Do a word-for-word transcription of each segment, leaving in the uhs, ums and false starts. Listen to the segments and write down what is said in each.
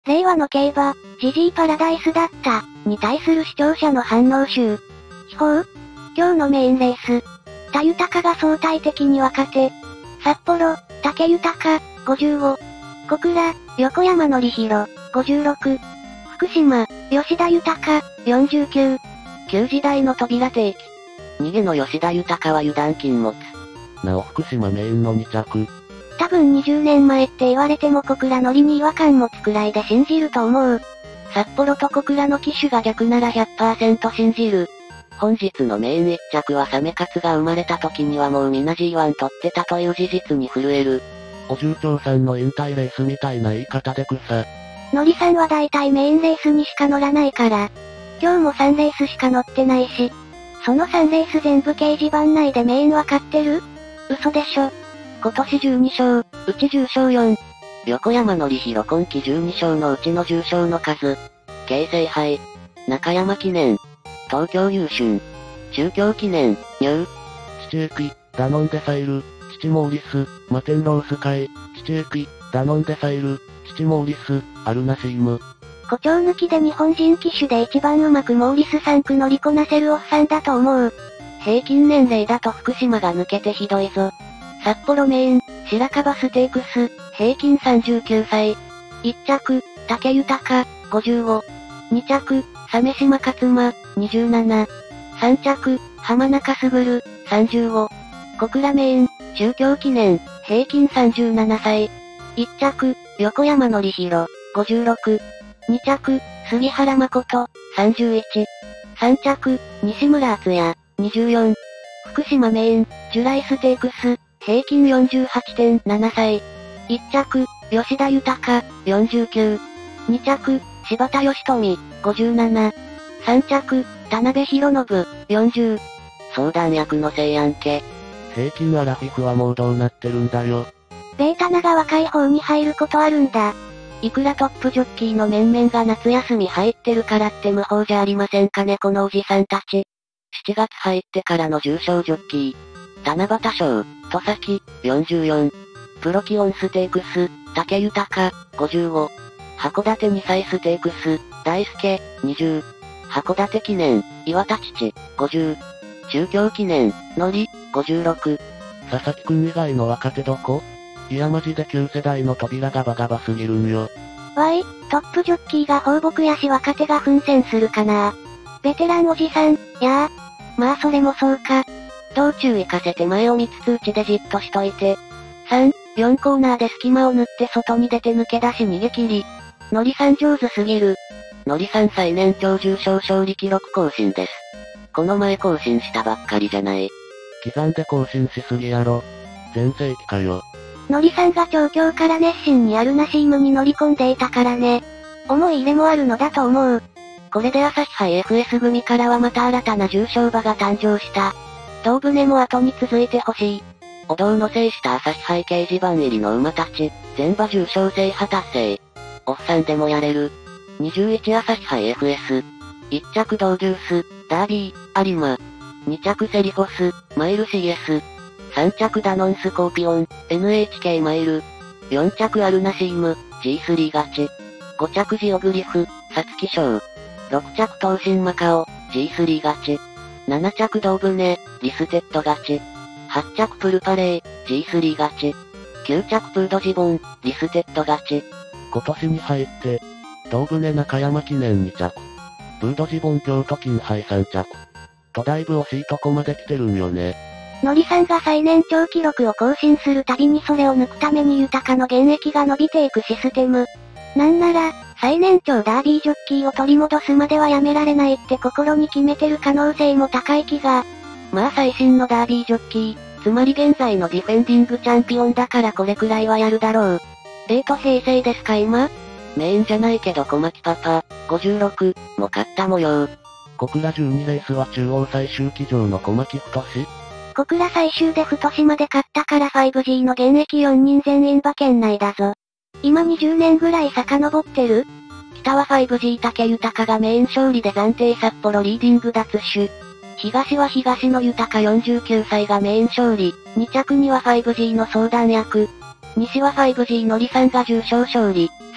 令和の競馬、ジジイパラダイスだった、に対する視聴者の反応集。地方今日のメインレース。田豊が相対的に若手。札幌、武豊、ごじゅうご。小倉、横山典弘、ごじゅうろく。福島、吉田豊、よんじゅうきゅう。 旧時代の扉定期。逃げの吉田豊は油断禁物。 なお福島メインのに着。 多分にじゅうねんまえって言われても小倉乗りに違和感持つくらいで信じると思う。 札幌と小倉の騎手が逆なら ひゃくパーセント 信じる。本日のメインいっ着はサメカツが生まれた時にはもうみな ジーワン 取ってたという事実に震える。 お重長さんの引退レースみたいな言い方で草。 のりさんは大体メインレースにしか乗らないから。今日もさんレースしか乗ってないし。そのさんレース全部掲示板内でメインは買ってる？嘘でしょ。 今年じゅうに勝、うちじゅう勝よん。横山典弘今季じゅうに勝のうちのじゅう勝の数。京成杯。中山記念。東京優春。中京記念、ニュー。 父エキ、ダノンデサイル、父モーリス、マテンロースカイ、父エキ、ダノンデサイル、父モーリス、アルナシーム。 誇張抜きで日本人騎手で一番うまくモーリスさん区乗りこなせるおっさんだと思う。 平均年齢だと福島が抜けてひどいぞ。札幌メイン、白樺ステークス、平均さんじゅうきゅうさい。いち着、武豊、ごじゅうご。に着、鮫島勝馬、にじゅうなな。さん着、浜中卓、さんじゅうご。小倉メイン、中京記念、平均さんじゅうななさい。いち着、横山典弘、ごじゅうろく。に着、杉原誠、さんじゅういち。さん着、西村敦也、にじゅうよん。福島メイン、ジュライステークス、平均 よんじゅうはちてんななさい。いち着、吉田豊、よんじゅうきゅう。に着、柴田義富、ごじゅうなな。さん着、田辺博信、よんじゅう。相談役のせいやんけ。 平均アラフィフはもうどうなってるんだよ。 ベータナが若い方に入ることあるんだ。 いくらトップジョッキーの面々が夏休み入ってるからって無法じゃありませんかねこのおじさんたち。しちがつ入ってからの重賞ジョッキー。七夕賞、戸崎、よんじゅうよん。プロキオンステークス、武豊、ごじゅうご。函館にさいステークス、大輔、にじゅう。函館記念、岩田父、ごじゅう。中京記念、のり、ごじゅうろく。 佐々木くん以外の若手どこ？いやマジで旧世代の扉がバカバすぎるんよ。 わい、トップジョッキーが放牧やし若手が奮戦するかな。ベテランおじさん、やあ。まあそれもそうか。 道中行かせて前を見つつ内でじっとしといて。さん、よんコーナーで隙間を縫って外に出て抜け出し逃げ切り。のりさん上手すぎる。のりさん最年長重賞勝利記録更新です。この前更新したばっかりじゃない。 刻んで更新しすぎやろ。全盛期かよ。 のりさんが調教から熱心にアルナシームに乗り込んでいたからね。思い入れもあるのだと思う。 これで朝日杯 エフエス 組からはまた新たな重賞馬が誕生した。同船も後に続いてほしい。お堂の制した朝日杯掲示板入りの馬たち、全馬重賞制覇達成。おっさんでもやれる。にじゅういち朝日杯 エフエス。いち着ドーデュース、ダービー、有馬。に着セリフォス、マイル シーエス。さん着ダノンスコーピオン、エヌエイチケー マイル。よん着アルナシーム、ジースリー 勝ち。ご着ジオグリフ、サツキ賞。ろく着東進マカオ、ジースリー 勝ち。なな着同船、リステッド勝ち。はち着プルパレー、ジースリー 勝ち。きゅう着プードジボン、リステッド勝ち。 今年に入って、同船中山記念に着。プードジボン京都金杯さん着。とだいぶ惜しいとこまで来てるんよね。 のりさんが最年長記録を更新するたびにそれを抜くために豊かの現役が伸びていくシステム。なんなら、最年長ダービージョッキーを取り戻すまではやめられないって心に決めてる可能性も高い気が。 まあ最新のダービージョッキー、つまり現在のディフェンディングチャンピオンだからこれくらいはやるだろう。レート平成ですか今？メインじゃないけど小牧パパ、ごじゅうろく、も勝った模様。 小倉じゅうにレースは中央最終騎乗の小牧太。 小倉最終で太島で勝ったから ファイブジー の現役よんにん全員馬券内だぞ。今にじゅうねんぐらい遡ってる？ 北は ファイブジー 武豊がメイン勝利で暫定札幌リーディング脱出。東は東の豊よんじゅうきゅうさいがメイン勝利。に着には ファイブジー の相談役。西は ファイブジー のりさんが重賞勝利。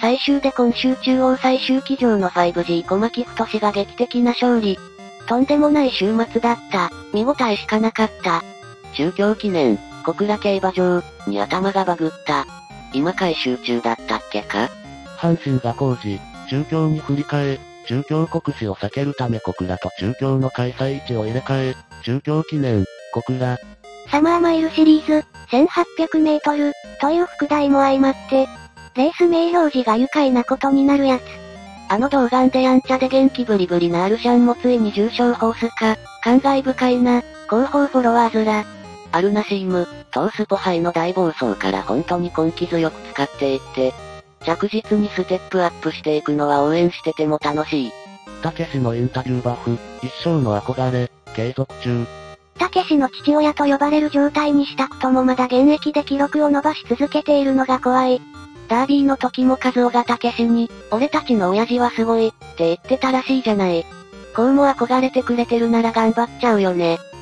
最終で今週中央最終騎乗の ファイブジー 小牧太志が劇的な勝利。とんでもない週末だった。見応えしかなかった。中京記念、小倉競馬場に頭がバグった。今回集中だったっけか？ 阪神が工事、中京に振り替え、中京国試を避けるため小倉と中京の開催位置を入れ替え、中京記念、小倉。 サマーマイルシリーズ、せんはっぴゃくメートル、という副題も相まって、レース名表示が愉快なことになるやつ。 あの童顔でやんちゃで元気ブリブリなアルシャンもついに重賞ホースか、感慨深いな、広報フォロワーズら。アルナシーム、トースポ杯の大暴走から本当に根気強く使っていって、着実にステップアップしていくのは応援してても楽しい。 たけしのインタビューバフ、一生の憧れ、継続中。 たけしの父親と呼ばれる状態にしたくともまだ現役で記録を伸ばし続けているのが怖い。 ダービーの時もカズオがたけしに、俺たちの親父はすごい、って言ってたらしいじゃない。こうも憧れてくれてるなら頑張っちゃうよね。